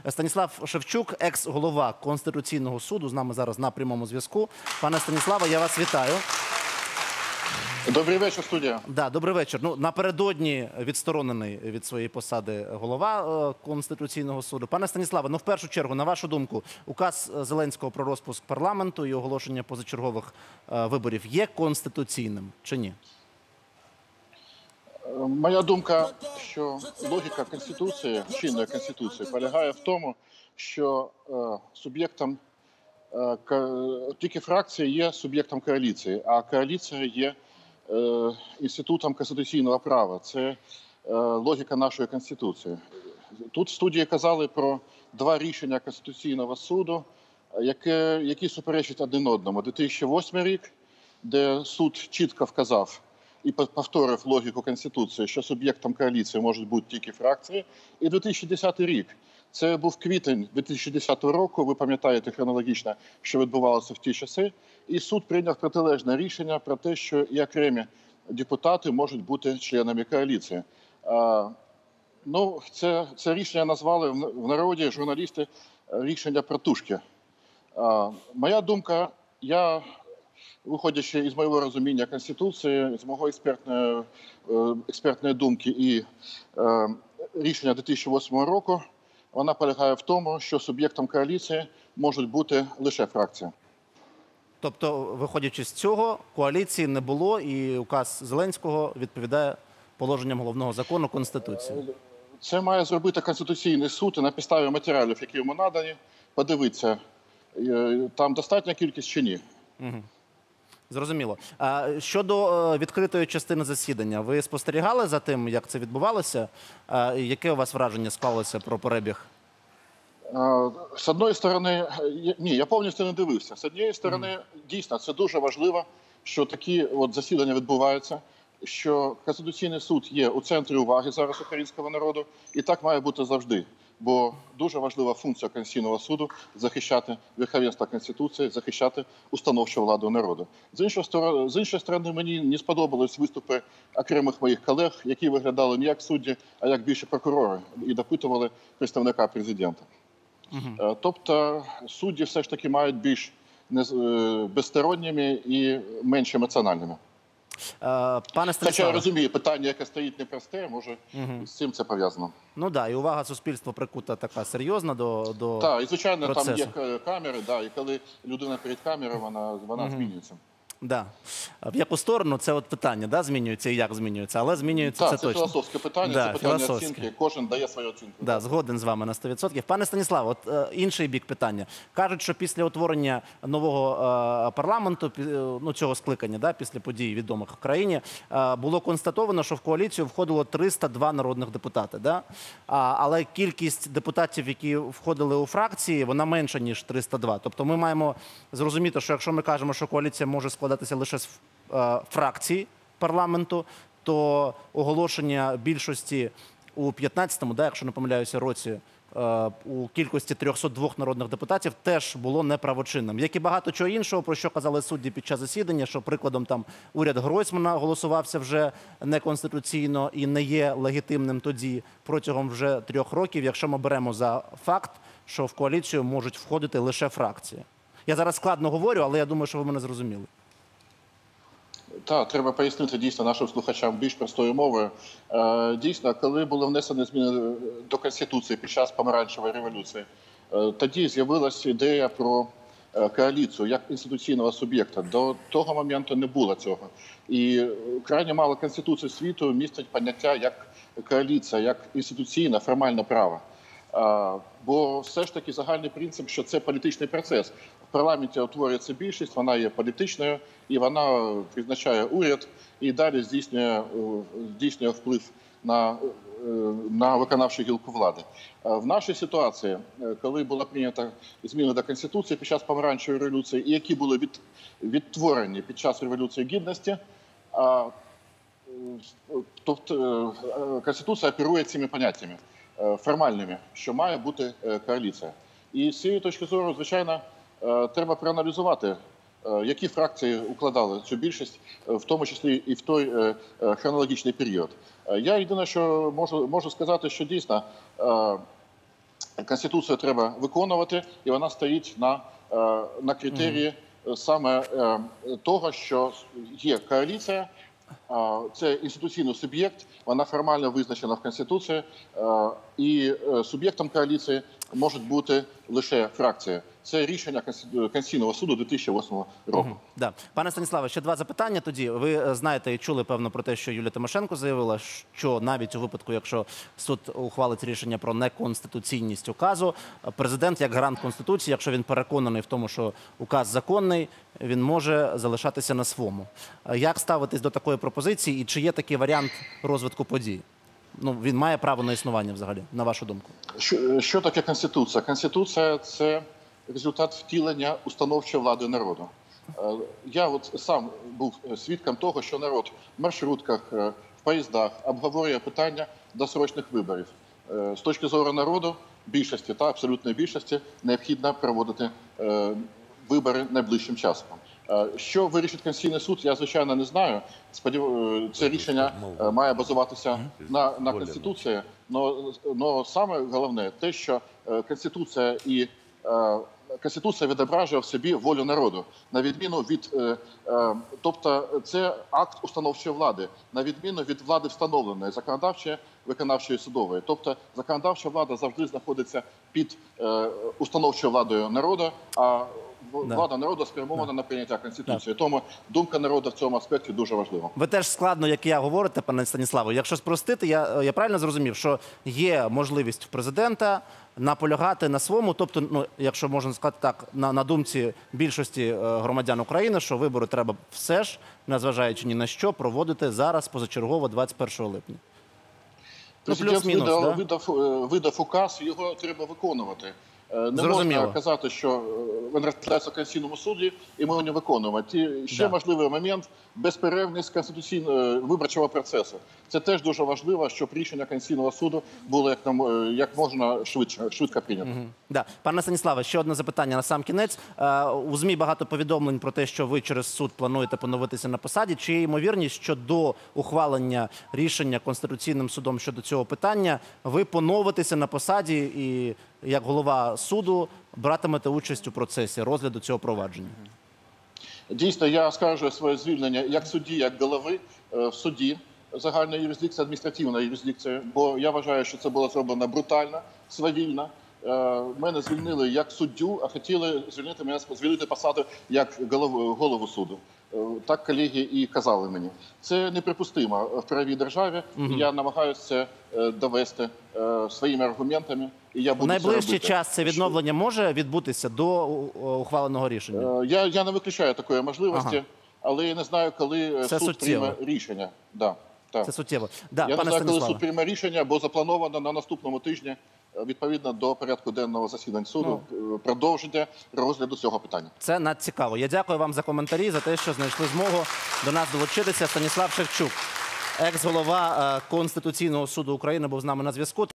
Станіслав Шевчук, екс-голова Конституційного суду, з нами зараз на прямому зв'язку. Пане Станіславе, я вас вітаю. Добрий вечір, студія. Да, добрий вечір. Ну, напередодні відсторонений від своєї посади голова Конституційного суду. Пане Станіславе, ну в першу чергу, на вашу думку, указ Зеленського про розпуск парламенту і оголошення позачергових виборів є конституційним чи ні? Моя думка, що логіка Конституції, чинної Конституції, полягає в тому, що суб'єктом, тільки фракція є суб'єктом коаліції, а коаліція є інститутом конституційного права. Це логіка нашої Конституції. Тут в студії казали про два рішення Конституційного суду, які суперечать один одному. 2008 рік, де суд чітко вказав і повторив логіку Конституції, що суб'єктом коаліції можуть бути тільки фракції. І 2010 рік. Це був квітень 2010 року, ви пам'ятаєте хронологічно, що відбувалося в ті часи. І суд прийняв протилежне рішення про те, що і окремі депутати можуть бути членами коаліції. Ну, це рішення назвали в народі журналісти рішення протушки. Моя думка, я, виходячи із моєго розуміння Конституції, з мого експертної думки і рішення 2008 року, вона полягає в тому, що суб'єктом коаліції можуть бути лише фракції. Тобто, виходячи з цього, коаліції не було і указ Зеленського відповідає положенням головного закону Конституції? Це має зробити Конституційний суд і на підставі матеріалів, які йому надані, подивитися, там достатня кількість чи ні. Угу. Зрозуміло. Щодо відкритої частини засідання, ви спостерігали за тим, як це відбувалося? Яке у вас враження склалося про перебіг? З однієї сторони, ні, я повністю не дивився. З однієї сторони, дійсно, це дуже важливо, що такі засідання відбуваються, що Конституційний суд є у центрі уваги зараз українського народу, і так має бути завжди. Бо дуже важлива функція Конституційного суду – захищати верховенство Конституції, захищати установчу владу народу. З іншої сторони, мені не сподобались виступи окремих моїх колег, які виглядали не як судді, а як більше прокурори, і допитували представника президента. Тобто судді все ж таки мають більш безсторонніми і менш емоціональними. Пане Станіславе, хоча я розумію, питання, яке стоїть непросте, може з цим це пов'язано. Ну так, і увага суспільства прикута така серйозна до процесу. Так, і звичайно, там є камери, і коли людина перед камерою, вона змінюється. Да. В яку сторону, це от питання, змінюється і як змінюється, але змінюється це точно. Так, це філософське питання, це питання оцінки, кожен дає свою оцінку. Да, згоден з вами на 100%. Пане Станіславе, от інший бік питання. Кажуть, що після утворення нового парламенту, цього скликання, після подій відомих в країні, було констатовано, що в коаліцію входило 302 народних депутати. Але кількість депутатів, які входили у фракції, вона менша, ніж 302. Тобто ми маємо зрозуміти, що якщо ми кажемо, що коаліція може складатися лише з фракцій парламенту, то оголошення більшості у 15-му, якщо не помиляюся, році у кількості 302 народних депутатів теж було неправочинним. Як і багато чого іншого, про що казали судді під час засідання, що прикладом там уряд Гройсмана голосувався вже неконституційно і не є легітимним тоді протягом вже 3 років, якщо ми беремо за факт, що в коаліцію можуть входити лише фракції. Я зараз складно говорю, але я думаю, що ви мене зрозуміли. Так, треба пояснити дійсно нашим слухачам більш простою мовою. Дійсно, коли були внесені зміни до Конституції під час Помаранчевої революції, тоді з'явилася ідея про коаліцію як інституційного суб'єкта. До того моменту не було цього. І крайне мало Конституцій світу містить поняття як коаліція, як інституційне, формальне право. Бо все ж таки загальний принцип, що це політичний процес. В парламенті утворюється більшість, вона є політичною, і вона призначає уряд, і далі здійснює вплив на виконавчу гілку влади. В нашій ситуації, коли була прийнята зміна до Конституції під час Помаранчевої революції, і які були відтворені під час Революції Гідності, тобто Конституція оперує цими поняттями формальними, що має бути коаліція. І з цієї точки зору, звичайно, треба проаналізувати, які фракції укладали цю більшість, в тому числі і в той хронологічний період. Я єдине, що можу сказати, що дійсно Конституцію треба виконувати, і вона стоїть на критерії саме того, що є коаліція, це інституційний суб'єкт, вона формально визначена в Конституції, і суб'єктом коаліції можуть бути лише фракції. Це рішення Конституційного суду 2008 року. Да. Пане Станіславе, ще два запитання тоді. Ви знаєте і чули, певно, про те, що Юлія Тимошенко заявила, що навіть у випадку, якщо суд ухвалить рішення про неконституційність указу, президент як гарант Конституції, якщо він переконаний в тому, що указ законний, він може залишатися на своєму. Як ставитись до такої пропозиції і чи є такий варіант розвитку подій? Ну, він має право на існування взагалі, на вашу думку? Що таке Конституція? Конституція – це результат втілення установчої влади народу. Я от сам був свідком того, що народ в маршрутках, в поїздах обговорює питання досрочних виборів. З точки зору народу, більшості та абсолютної більшості, необхідно проводити вибори найближчим часом. Що вирішить Конституційний суд, я, звичайно, не знаю. Це рішення має базуватися на Конституції. Но саме головне те, що Конституція відображує в собі волю народу, на відміну від, тобто це акт установчої влади, на відміну від влади встановленої, законодавчої, виконавчої, судової. Тобто законодавча влада завжди знаходиться під установчою владою народу, а влада народу спрямована на прийняття Конституції. Тому думка народу в цьому аспекті дуже важлива. Ви теж складно, як і я, говорите, пане Станіславе. Якщо спростити, я правильно зрозумів, що є можливість в президента наполягати на своєму, тобто, ну, якщо можна сказати так, на думці більшості громадян України, що вибори треба все ж, незважаючи ні на що, проводити зараз позачергово 21 липня. Президент видав указ, його треба виконувати. Не можна казати, що він розглядається в Конституційному суді, і ми його не виконуємо. Ще важливий момент – безперервність конституційного виборчого процесу. Це теж дуже важливо, щоб рішення Конституційного суду було як можна швидко прийнято. Да. Пане Станіславе, ще одне запитання на сам кінець. У ЗМІ багато повідомлень про те, що ви через суд плануєте поновитися на посаді. Чи є ймовірність, що до ухвалення рішення Конституційним судом щодо цього питання ви поновитеся на посаді і як голова суду братимете участь у процесі розгляду цього провадження? Дійсно, я оскаржую своє звільнення як судді, як голови в суді загальної юрисдикції, адміністративної юрисдикції, бо я вважаю, що це було зроблено брутально, свавільно. Мене звільнили як суддю, а хотіли звільнити посаду як голову суду. Так колеги і казали мені. Це неприпустимо в правовій державі, і я намагаюся це довести своїми аргументами. І я буду найближчий час це відновлення може відбутися до ухваленого рішення? Я не виключаю такої можливості, але я не знаю, коли суд прийме рішення. Це суттєво. Да, я не знаю, коли суд прийме рішення, бо заплановано на наступному тижні, відповідно до порядку денного засідань суду, продовження розгляду цього питання. Це надцікаво. Я дякую вам за коментарі, за те, що знайшли змогу до нас долучитися. Станіслав Шевчук, екс-голова Конституційного суду України, був з нами на зв'язку.